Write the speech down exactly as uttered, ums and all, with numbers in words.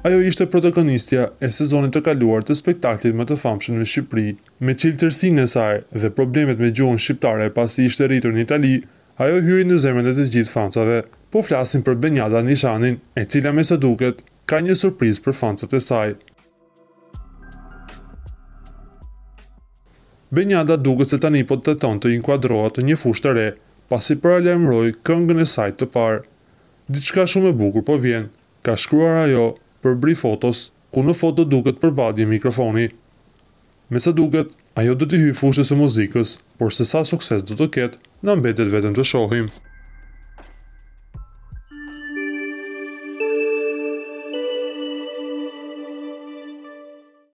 Ajo ishte protagonistja e sezonit të kaluar të spektaklit më të famshëm në Shqipëri. Me çelëtërsinë e saj dhe problemet me gjuhën shqiptare pasi ishte rritur në Itali, ajo hyri në zemrën e të gjithë fansave. Po flasim për Beniada Nishanin, e cila me sa duket ka një surprizë për fansat e saj. Beniada duket se tani po tenton të inkuadrohet në një fushë të re, pasi paralajmëroi këngën e saj të parë. Diçka shumë e bukur po vjen, ka shkruar ajo për Bri Fotos, ku në foto duket përballje mikrofoni. Me sa duket, ajo do të hyjë fushës së muzikës, por se sa sukses do të ketë, na mbetet vetëm të shohim.